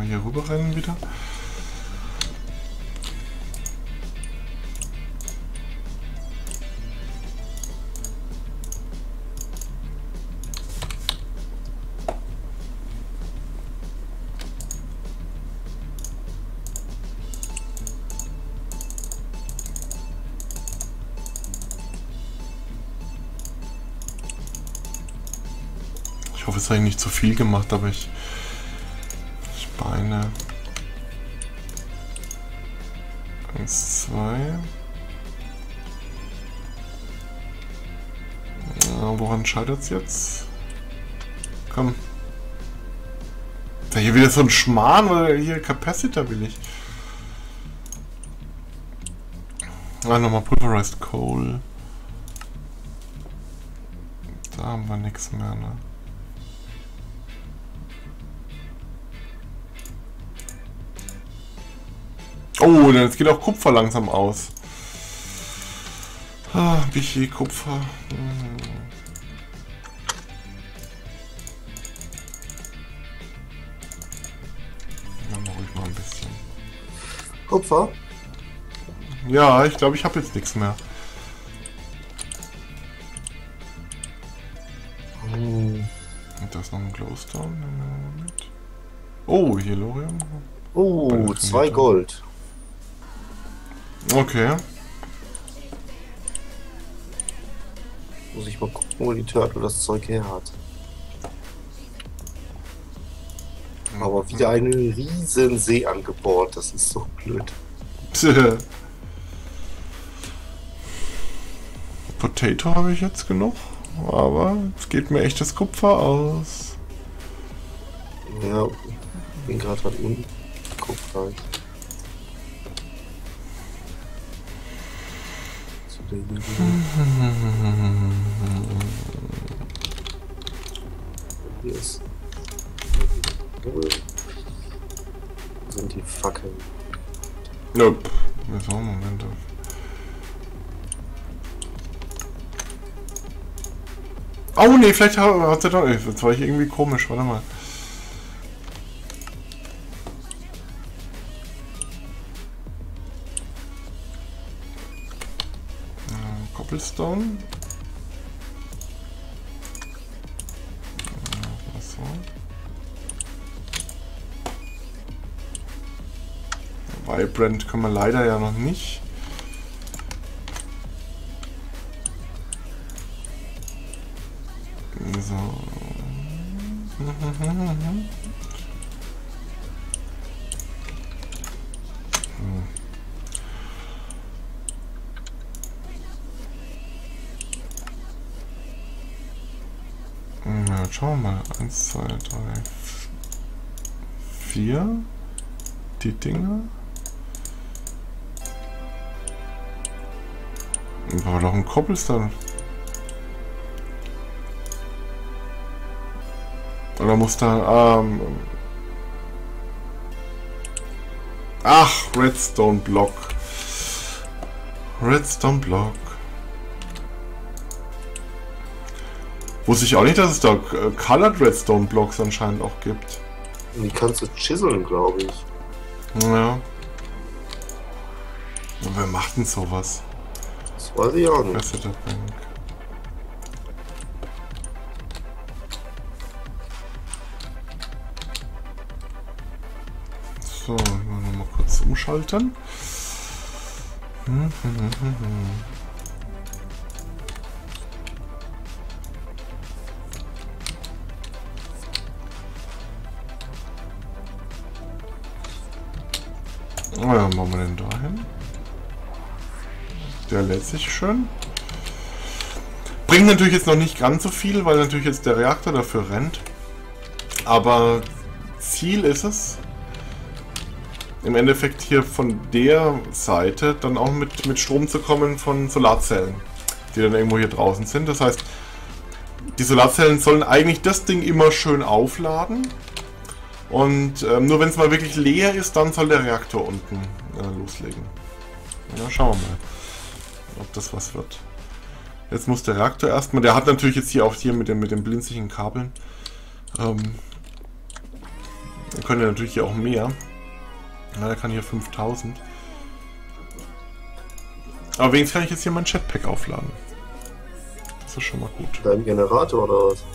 hier rüber rennen wieder. Ich hoffe, es habe ich nicht zu viel gemacht, aber ich Beine. 1, 2. Ja, woran scheitert es jetzt? Komm. Ist ja hier wieder so ein Schmarrn, oder hier Capacitor will ich. Ah, nochmal Pulverized Coal. Da haben wir nichts mehr, ne? Oh, jetzt geht auch Kupfer langsam aus. Ah, Bichi, Kupfer. Dann mache ich mal ein bisschen. Kupfer? Ja, ich glaube, ich habe jetzt nichts mehr. Und da ist noch ein Glowstone. Oh, hier Lorium. Oh, 2 Gold. Okay. Muss ich mal gucken, wo die Turtle das Zeug her hat. Aber wieder einen riesen See angebohrt. Das ist so blöd. Potato habe ich jetzt genug. Aber es geht mir echt das Kupfer aus. Ja, bin gerade halt unten. Kupfer. Hier ist. Wo sind die Fackeln? Nope. So, Moment. Oh ne, vielleicht hat er doch. Jetzt war ich irgendwie komisch, warte mal. Cobblestone. So. Vibrant können wir leider ja noch nicht. So. Ja, schauen wir mal. 1, 2, 3, 4. Die Dinger. War doch ein Cobblestone. Oder muss da... ach, Redstone Block. Redstone Block. Wusste ich auch nicht, dass es da Colored Redstone Blocks anscheinend auch gibt. Die kannst du chiseln, glaube ich. Ja. Und wer macht denn sowas? Das weiß ich auch nicht. Capacitor Bank. So, ich will noch mal kurz umschalten. Oh ja, machen wir den da hin. Der lädt sich schön. Bringt natürlich jetzt noch nicht ganz so viel, weil natürlich jetzt der Reaktor dafür rennt. Aber Ziel ist es, im Endeffekt hier von der Seite dann auch mit Strom zu kommen von Solarzellen, die dann irgendwo hier draußen sind. Das heißt, die Solarzellen sollen eigentlich das Ding immer schön aufladen. Und nur wenn es mal wirklich leer ist, dann soll der Reaktor unten loslegen. Ja, schauen wir mal, ob das was wird. Jetzt muss der Reaktor erstmal, der hat natürlich jetzt hier auch hier mit den blinzigen Kabeln. Dann können wir natürlich hier auch mehr. Ja, der kann hier 5000. Aber wenigstens kann ich jetzt hier mein Jetpack aufladen. Das ist schon mal gut. Dein Generator oder was?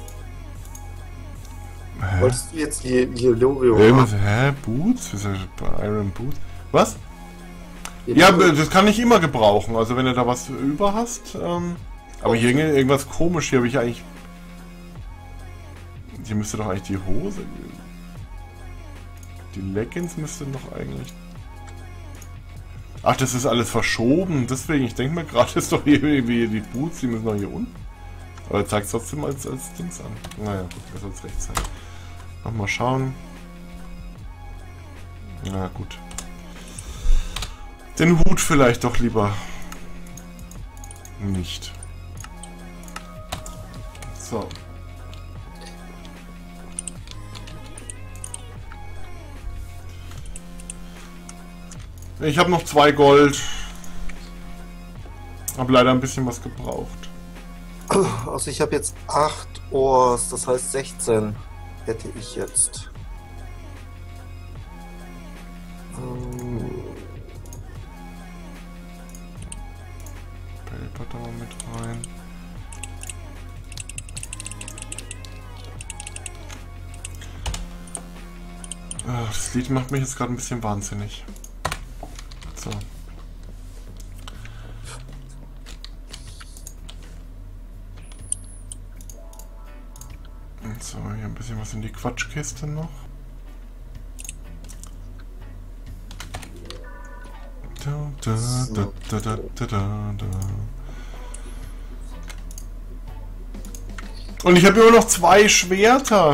Hä? Wolltest du jetzt die Lorio Irgendwas, hä? Boots? Iron Boots? Was? Ja, das kann ich immer gebrauchen. Also wenn du da was über hast. Aber hier irgendwas komisch. Hier habe ich eigentlich... Hier müsste doch eigentlich die Hose... Die Leggings müsste doch eigentlich... Ach, das ist alles verschoben. Deswegen, ich denke mir gerade, ist doch hier irgendwie die Boots, die müssen doch hier unten. Aber zeigt es trotzdem als Dings an. Naja, gut, das soll es recht sein. Nochmal schauen. Na gut. Den Hut vielleicht doch lieber nicht. So. Ich habe noch 2 Gold. Habe leider ein bisschen was gebraucht. Also ich habe jetzt 8 Ors, das heißt 16 hätte ich jetzt. Paper da mit rein. Das Lied macht mich jetzt gerade ein bisschen wahnsinnig. So. Und so, hier ein bisschen was in die Quatschkiste noch. Und ich habe immer noch 2 Schwerter.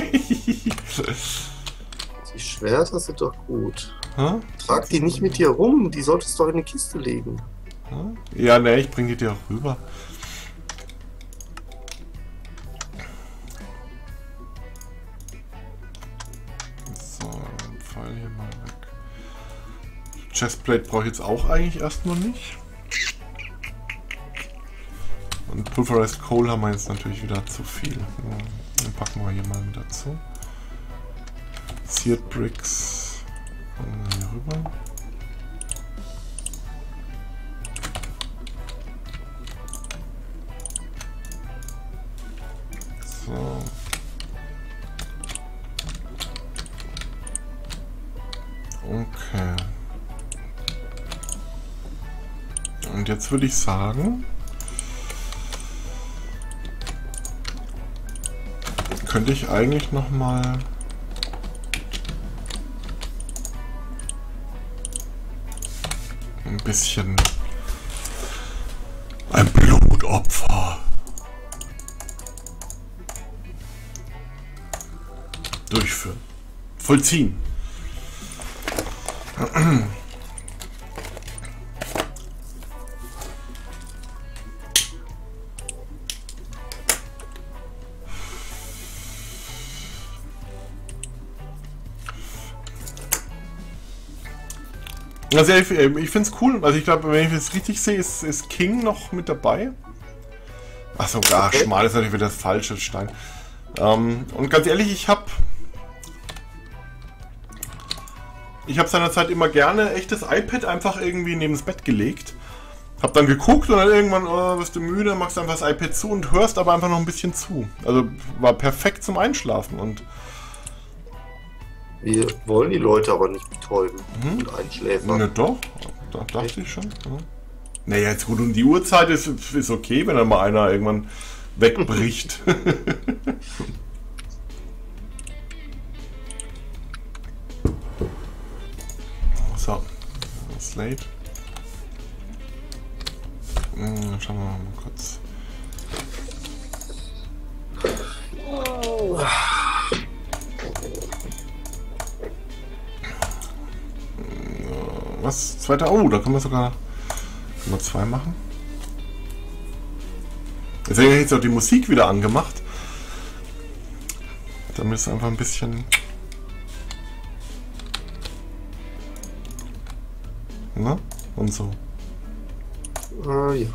Die Schwerter sind doch gut. Hä? Trag die nicht mit dir rum, die solltest du doch in die Kiste legen. Ja, ne, ich bring die dir auch rüber. So, Pfeil hier mal weg. Chestplate brauche ich jetzt auch eigentlich erstmal nicht. Und Pulverized Coal haben wir jetzt natürlich wieder zu viel. Dann packen wir hier mal mit dazu. Seared Bricks. Hier rüber. So. Okay. Und jetzt würde ich sagen, könnte ich eigentlich noch mal ein bisschen ein Blutopfer durchführen. Vollziehen. Also ich finde es cool. Also ich glaube, wenn ich es richtig sehe, ist King noch mit dabei. Achso, okay. Schmal ist natürlich wieder das falsche Stein. Und ganz ehrlich, ich habe seinerzeit immer gerne echtes iPad einfach irgendwie neben das Bett gelegt. Hab dann geguckt und dann irgendwann, oh, bist du müde, machst einfach das iPad zu und hörst aber einfach noch ein bisschen zu. Also war perfekt zum Einschlafen und wir wollen die Leute aber nicht betäuben und einschläfern. Ne, doch, da dachte ich schon. Ja. Naja, jetzt gut, um die Uhrzeit ist okay, wenn dann mal einer irgendwann wegbricht. So, Slate. Schauen wir mal kurz. Was? Zweiter? Oh, da können wir sogar 2 machen. Deswegen habe ich jetzt auch die Musik wieder angemacht. Damit es einfach ein bisschen... Na? Und so. Ja.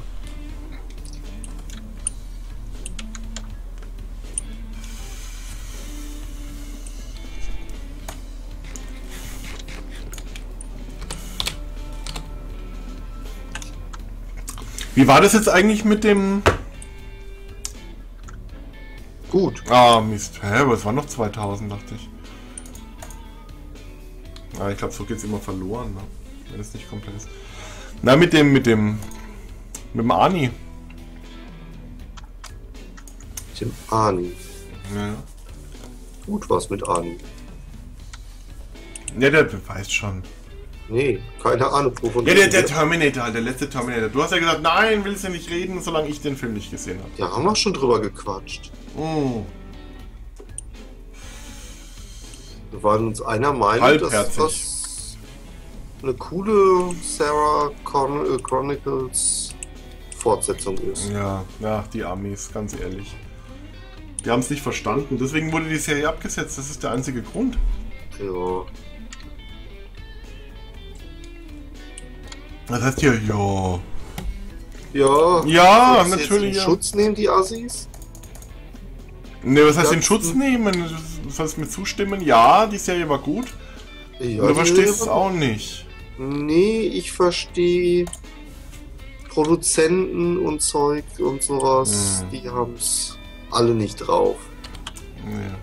Wie war das jetzt eigentlich mit dem... Gut. Ah, Mist. Hä, aber es waren noch 2000, dachte ich. Ah, ich glaube, so geht's immer verloren, ne? Wenn es nicht komplett ist. Na, mit dem Ani. Mit dem Ani. Ja. Gut was mit Ani. Ja, der weiß schon. Nee, keine Ahnung, wovon. Ja, der Terminator, halt, der letzte Terminator. Du hast ja gesagt, nein, willst du nicht reden, solange ich den Film nicht gesehen habe. Ja, haben wir schon drüber gequatscht. Oh. Wir waren uns einer Meinung, dass Halbherzig. das eine coole Sarah Chronicles Fortsetzung ist. Ja, die Amis, ganz ehrlich. Die haben es nicht verstanden, deswegen wurde die Serie abgesetzt, das ist der einzige Grund. Ja. Das heißt hier, ja. Ja, Ja, sollst du jetzt natürlich, in ja. Schutz nehmen, die Assis? Ne, was heißt Ja. den Schutz nehmen? Was heißt mir zustimmen? Ja, die Serie war gut. Ja, Du die verstehst es Serie- auch nicht. Nee, ich verstehe Produzenten und Zeug und sowas, die haben's alle nicht drauf. Nee.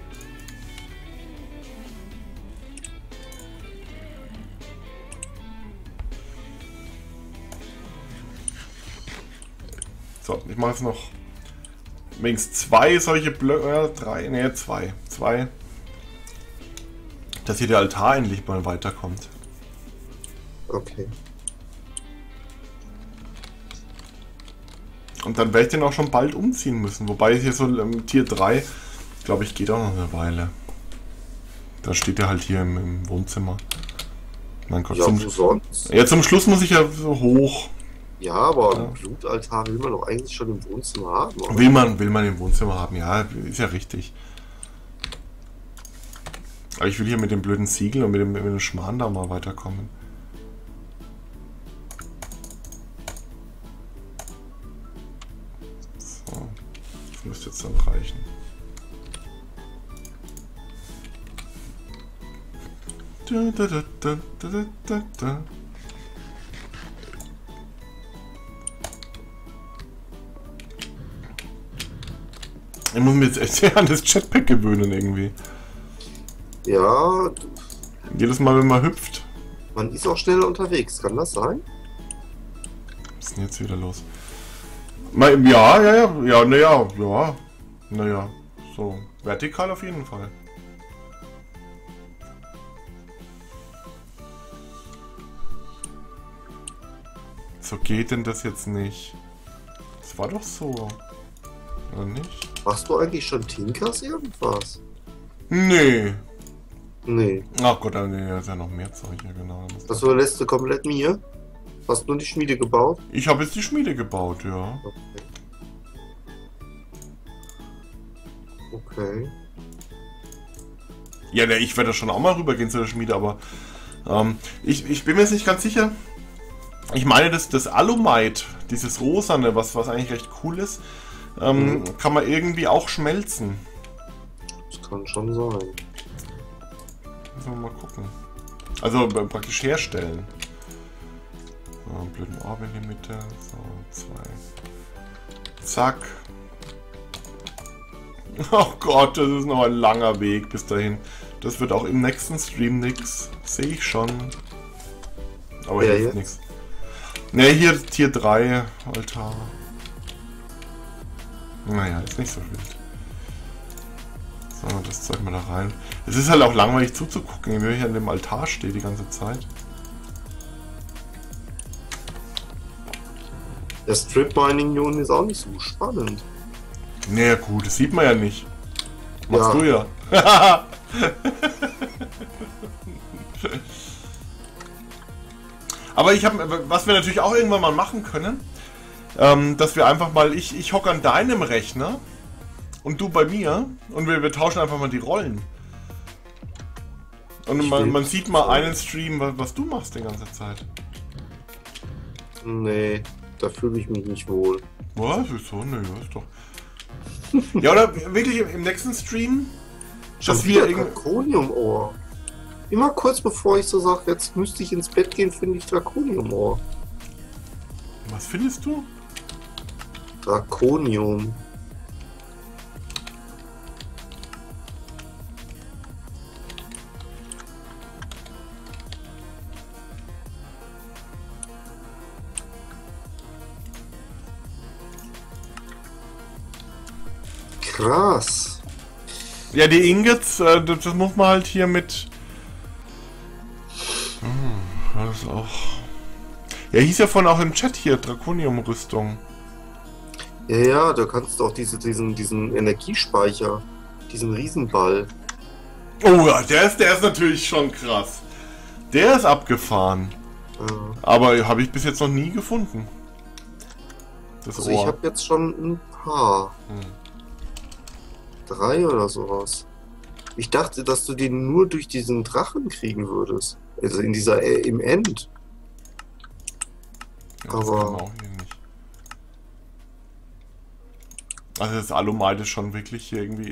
So, ich mache jetzt noch wenigstens 2 solche Blöcke, 3, ne 2, 2, dass hier der Altar endlich mal weiterkommt. Okay. Und dann werde ich den auch schon bald umziehen müssen, wobei hier so Tier 3, glaube ich, geht auch noch eine Weile. Da steht er halt hier im Wohnzimmer. Mein Gott, Ja, wo sonst? zum Schluss muss ich ja so hoch. Ja, aber Ja. einen Blutaltar will man doch eigentlich schon im Wohnzimmer haben, oder? Will man im Wohnzimmer haben, ja, ist ja richtig. Aber ich will hier mit dem blöden Siegel und mit dem Schmarrn da mal weiterkommen. So, das müsste jetzt dann reichen. Da. Ich muss mir jetzt echt sehr an das Jetpack gewöhnen irgendwie. Ja, Jedes Mal, wenn man hüpft. man ist auch schneller unterwegs, kann das sein? Was ist denn jetzt wieder los? Ja. Naja, so. Vertikal auf jeden Fall. So geht denn das jetzt nicht? Das war doch so. Oder nicht? Machst du eigentlich schon Tinkers irgendwas? Nee. Nee. Ach Gott, nee, da ist ja noch mehr Zeug hier, genau. Das überlässt du komplett mir? Hast nur die Schmiede gebaut? Ich habe jetzt die Schmiede gebaut, ja. Okay. Ja, ich werde schon auch mal rübergehen zu der Schmiede, aber ich bin mir jetzt nicht ganz sicher. Ich meine, das Alumite, dieses Rosane, was eigentlich recht cool ist, kann man irgendwie auch schmelzen. Das kann schon sein. Müssen wir mal gucken. Also praktisch herstellen. So, einen blöden Orb in die Mitte. So, 2. Zack. Oh Gott, das ist noch ein langer Weg bis dahin. Das wird auch im nächsten Stream nix. Sehe ich schon. Aber Ja, hilft jetzt? nichts. Ne, hier Tier 3 Altar. Naja, ist nicht so wild. So, das Zeug mal da rein. Es ist halt auch langweilig zuzugucken, wenn ich an dem Altar stehe die ganze Zeit. Das Strip Mining hier unten ist auch nicht so spannend. Naja gut, das sieht man ja nicht. Machst Ja. du ja. Aber was wir natürlich auch irgendwann mal machen können, dass wir einfach mal, ich hocke an deinem Rechner und du bei mir und wir tauschen einfach mal die Rollen. Und man sieht mal einen Stream, was du machst die ganze Zeit. Nee, da fühle ich mich nicht wohl. Was? Wieso? Nö, ist doch... Ja, oder wirklich im nächsten Stream, dass wir irgendwie... Drakonium-Ohr. Immer kurz bevor ich so sage, jetzt müsste ich ins Bett gehen, finde ich Drakonium-Ohr. Was findest du? Drakonium. Krass. Ja, die Ingots, das muss man halt hier mit... das ist auch... Ja, hieß ja vorhin auch im Chat hier, Drakonium-Rüstung. Ja, da kannst du auch diesen Energiespeicher, diesen Riesenball. Oh ja, der ist natürlich schon krass. Der ist abgefahren. Aber habe ich bis jetzt noch nie gefunden. Das Also Ohr. ich habe jetzt schon ein paar. 3 oder sowas. Ich dachte, dass du den nur durch diesen Drachen kriegen würdest. Also in dieser im End. Ja, das kann man auch hier nicht. Also das Alumite ist schon wirklich hier irgendwie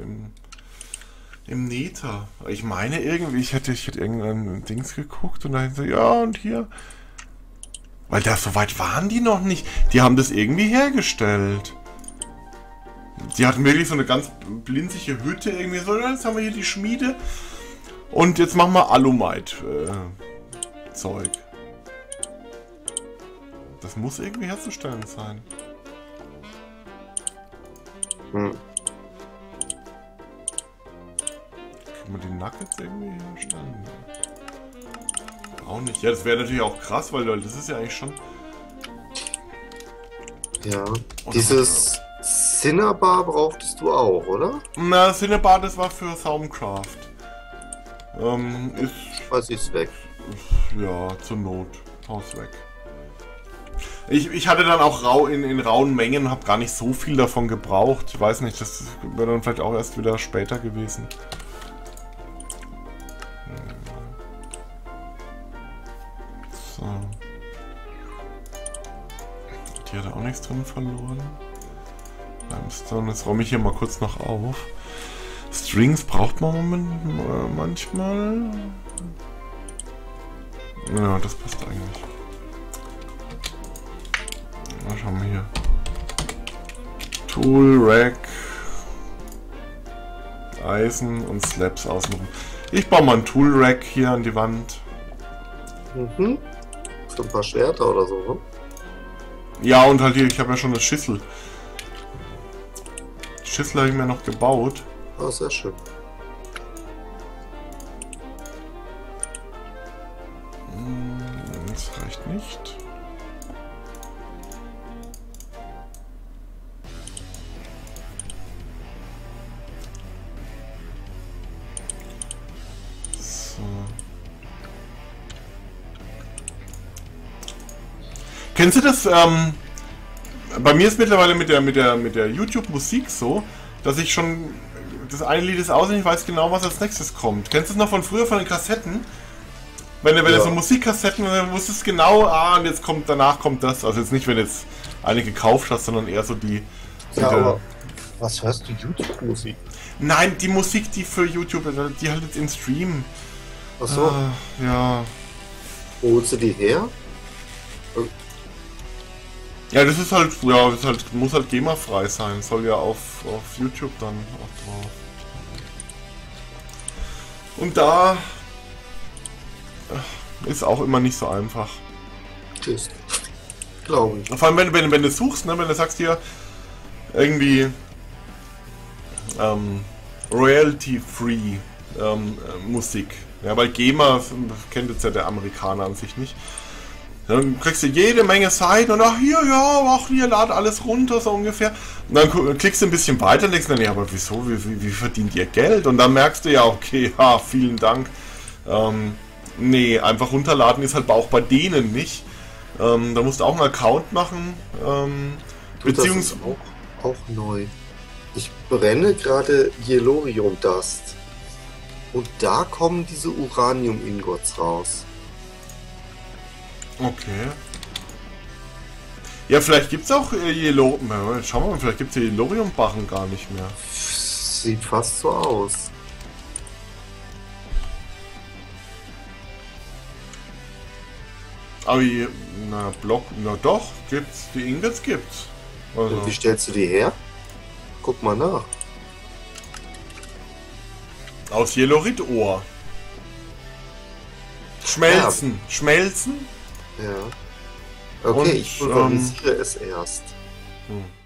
im Nether. Ich meine irgendwie, ich hätte irgendein Dings geguckt und dann so, ja und hier. Weil da so weit waren die noch nicht. Die haben das irgendwie hergestellt. Die hatten wirklich so eine ganz blinzige Hütte irgendwie so, jetzt haben wir hier die Schmiede. Und jetzt machen wir Alumite Zeug. Das muss irgendwie herzustellen sein. Kann man die Nuggets irgendwie herstellen? Auch nicht. Ja, das wäre natürlich auch krass, weil das ist ja eigentlich schon... Ja. Dieses Cinnabar brauchtest du auch, oder? Na, Cinnabar, das war für Thaumcraft. Ist weg. Ja, zur Not. Haus weg. Ich hatte dann auch in rauen Mengen und habe gar nicht so viel davon gebraucht. Ich weiß nicht, das wäre dann vielleicht auch erst wieder später gewesen. So. Die hat auch nichts drin verloren. Limestone, jetzt räume ich hier mal kurz noch auf. Strings braucht man manchmal. Ja, das passt eigentlich. Na, schauen wir hier. Tool, Rack, Eisen und Slabs außenrum. Ich baue mal ein Tool Rack hier an die Wand. So ein paar Schwerter oder so, ne? Ja, und halt hier, ich habe ja schon eine Schüssel. Die Schüssel habe ich mir noch gebaut. Ah, sehr schön. Das reicht nicht. So. Kennst du das? Bei mir ist mittlerweile mit der YouTube-Musik so, dass ich schon das eine Lied ist aus und ich weiß genau, was als nächstes kommt. Kennst du es noch von früher, von den Kassetten? Wenn du so Musikkassetten, dann wusstest du genau, und jetzt danach kommt das. Also jetzt nicht, wenn du jetzt eine gekauft hast, sondern eher so die... Ja, aber was hörst du YouTube-Musik? Nein, die Musik, die für YouTube, die halt jetzt im Stream. Ach so. Ja. Wo holst du die her? Ja, das ist halt, ja, muss halt GEMA-frei sein. Soll ja auf YouTube dann auch drauf. Und da ist auch immer nicht so einfach. Tschüss. Glaube ich. Vor allem, wenn du suchst, ne, wenn du sagst hier irgendwie Royalty-Free Musik. Ja, weil GEMA kennt jetzt ja der Amerikaner an sich nicht. Dann kriegst du jede Menge Seiten und hier lad alles runter, so ungefähr. Und dann klickst du ein bisschen weiter und denkst dann, ja, aber wieso, wie verdient ihr Geld? Und dann merkst du ja, okay, vielen Dank. Nee, einfach runterladen ist halt auch bei denen nicht. Da musst du auch einen Account machen. Beziehungsweise auch neu. Ich brenne gerade Yellorium Dust. Und da kommen diese Uranium-Ingots raus. Okay. Ja, vielleicht gibt es auch Yellorium. Schauen wir mal, vielleicht gibt es Yellorium-Barren gar nicht mehr. Sieht fast so aus. Aber na doch, gibt's. Die Ingots gibt's. Also, Und wie stellst du die her? Guck mal nach. aus Jeloritohr. Schmelzen. Schmelzen? Ja. Okay, Und, ich pulverisiere es erst. Hm.